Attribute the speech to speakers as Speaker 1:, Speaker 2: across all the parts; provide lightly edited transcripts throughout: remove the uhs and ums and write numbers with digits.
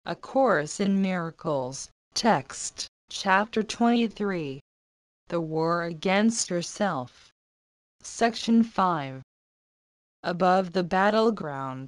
Speaker 1: A Course in Miracles, text, chapter 23. The War Against Yourself. Section 5. Above the battleground.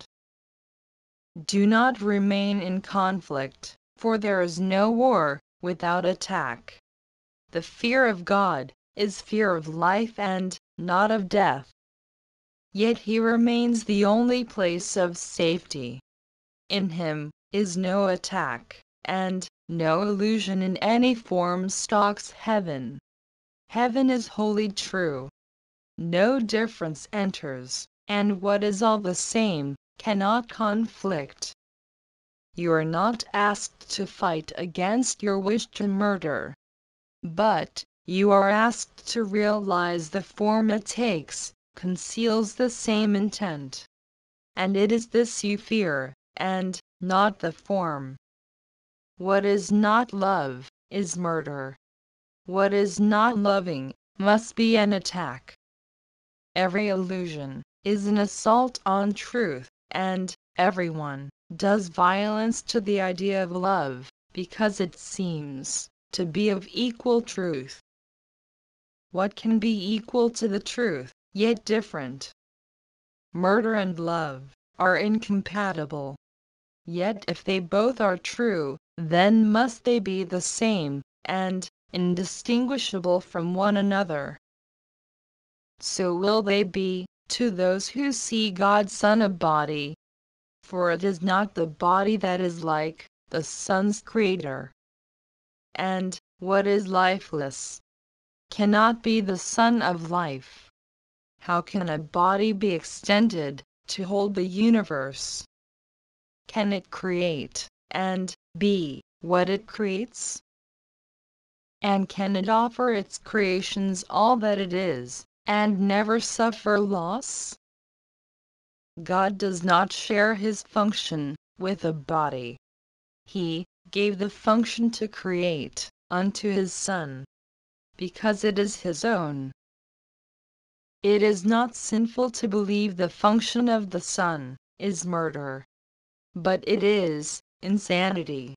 Speaker 1: Do not remain in conflict, for there is no war without attack. The fear of God is fear of life and not of death. Yet He remains the only place of safety. In Him is no attack, and no illusion in any form stalks heaven. Heaven is wholly true. No difference enters, and what is all the same cannot conflict. You are not asked to fight against your wish to murder, but you are asked to realize the form it takes conceals the same intent. And it is this you fear, and not the form. What is not love is murder. What is not loving must be an attack. Every illusion is an assault on truth, and everyone does violence to the idea of love because it seems to be of equal truth. What can be equal to the truth, yet different? Murder and love are incompatible. Yet if they both are true, then must they be the same, and indistinguishable from one another. So will they be, to those who see God's Son a body. For it is not the body that is like the Son's Creator. And what is lifeless cannot be the Son of life. How can a body be extended to hold the universe? Can it create and be what it creates? And can it offer its creations all that it is, and never suffer loss? God does not share His function with a body. He gave the function to create unto His Son, because it is His own. It is not sinful to believe the function of the Son is murder, but it is insanity.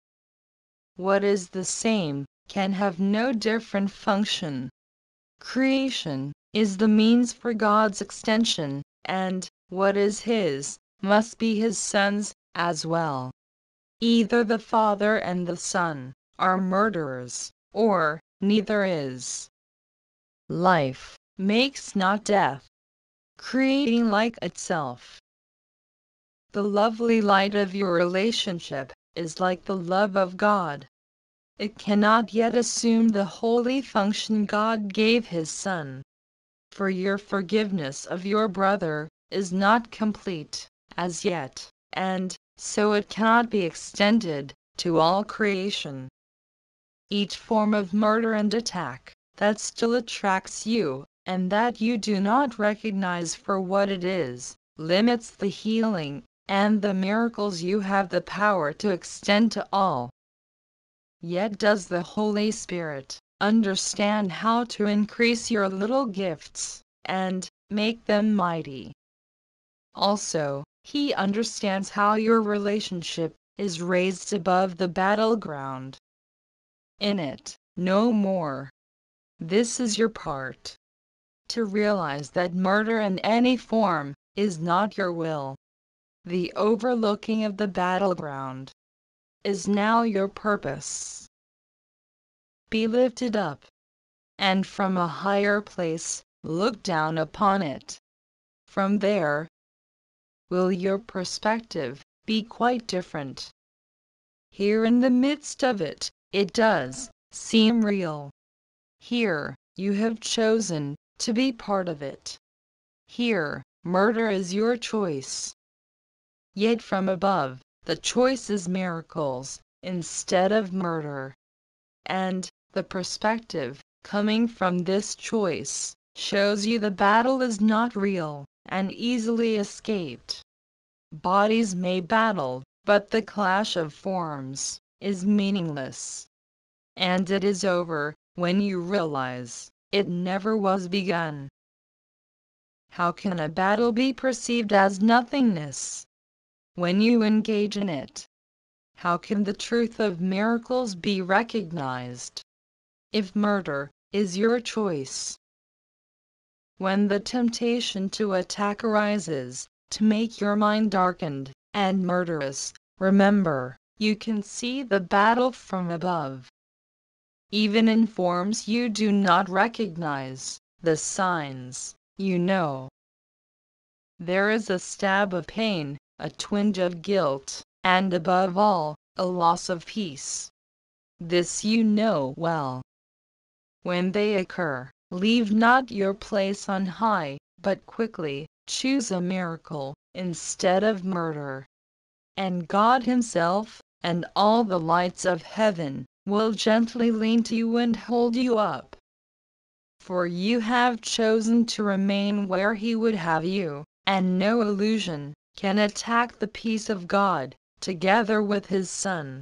Speaker 1: What is the same can have no different function. Creation is the means for God's extension, and what is His must be His Son's as well. Either the Father and the Son are murderers, or neither is. Life makes not death, creating like itself. The lovely light of your relationship is like the love of God. It cannot yet assume the holy function God gave His Son. For your forgiveness of your brother is not complete as yet, and so it cannot be extended to all creation. Each form of murder and attack that still attracts you, and that you do not recognize for what it is, limits the healing and the miracles you have the power to extend to all. Yet does the Holy Spirit understand how to increase your little gifts and make them mighty. Also, He understands how your relationship is raised above the battleground. In it, no more. This is your part. To realize that murder in any form is not your will. The overlooking of the battleground is now your purpose. Be lifted up, and from a higher place look down upon it. From there, will your perspective be quite different. Here in the midst of it, it does seem real. Here, you have chosen to be part of it. Here, murder is your choice. Yet from above, the choice is miracles instead of murder. And the perspective coming from this choice shows you the battle is not real and easily escaped. Bodies may battle, but the clash of forms is meaningless. And it is over when you realize it never was begun. How can a battle be perceived as nothingness? When you engage in it, how can the truth of miracles be recognized if murder is your choice? When the temptation to attack arises, to make your mind darkened and murderous, remember, you can see the battle from above. Even in forms you do not recognize, the signs, you know. There is a stab of pain, a twinge of guilt, and above all, a loss of peace. This you know well. When they occur, leave not your place on high, but quickly choose a miracle instead of murder. And God Himself, and all the lights of heaven, will gently lean to you and hold you up. For you have chosen to remain where He would have you, and no illusion can attack the peace of God, together with His Son.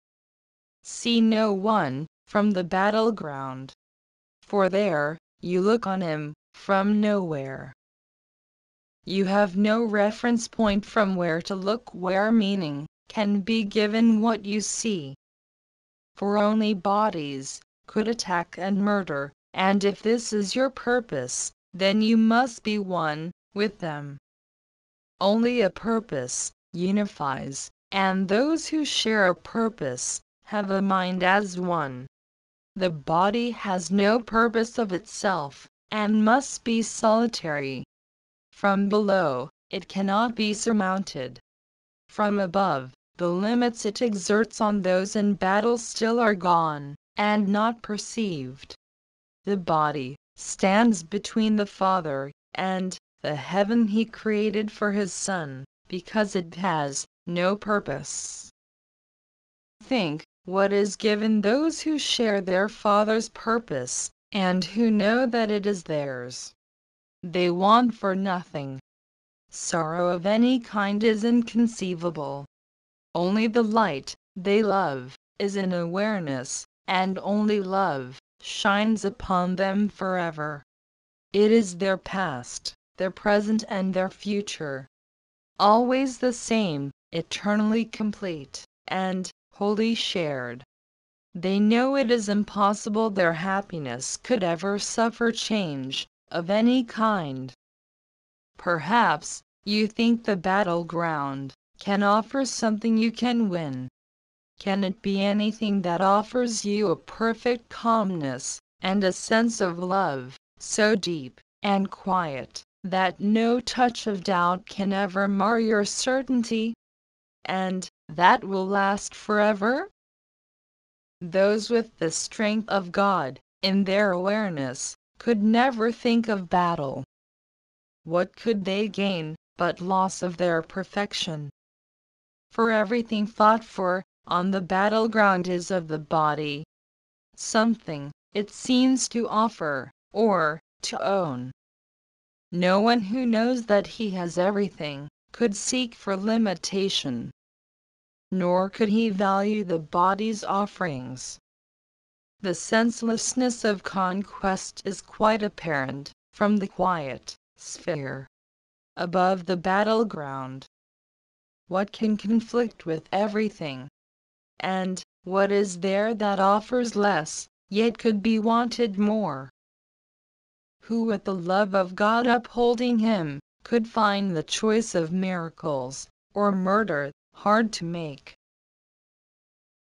Speaker 1: See no one from the battleground, for there you look on Him from nowhere. You have no reference point from where to look where meaning can be given what you see. For only bodies could attack and murder, and if this is your purpose, then you must be one with them. Only a purpose unifies, and those who share a purpose have a mind as one. The body has no purpose of itself, and must be solitary. From below, it cannot be surmounted. From above, the limits it exerts on those in battle still are gone, and not perceived. The body stands between the Father and the heaven He created for His Son, because it has no purpose. Think what is given those who share their Father's purpose, and who know that it is theirs. They want for nothing. Sorrow of any kind is inconceivable. Only the light they love is in awareness, and only love shines upon them forever. It is their past, their present, and their future. Always the same, eternally complete, and wholly shared. They know it is impossible their happiness could ever suffer change of any kind. Perhaps you think the battleground can offer something you can win. Can it be anything that offers you a perfect calmness and a sense of love so deep and quiet that no touch of doubt can ever mar your certainty, and that will last forever? Those with the strength of God in their awareness could never think of battle. What could they gain but loss of their perfection? For everything fought for on the battleground is of the body. Something it seems to offer, or to own. No one who knows that he has everything could seek for limitation. Nor could he value the body's offerings. The senselessness of conquest is quite apparent from the quiet sphere above the battleground. What can conflict with everything? And what is there that offers less, yet could be wanted more? Who with the love of God upholding him, could find the choice of miracles, or murder, hard to make?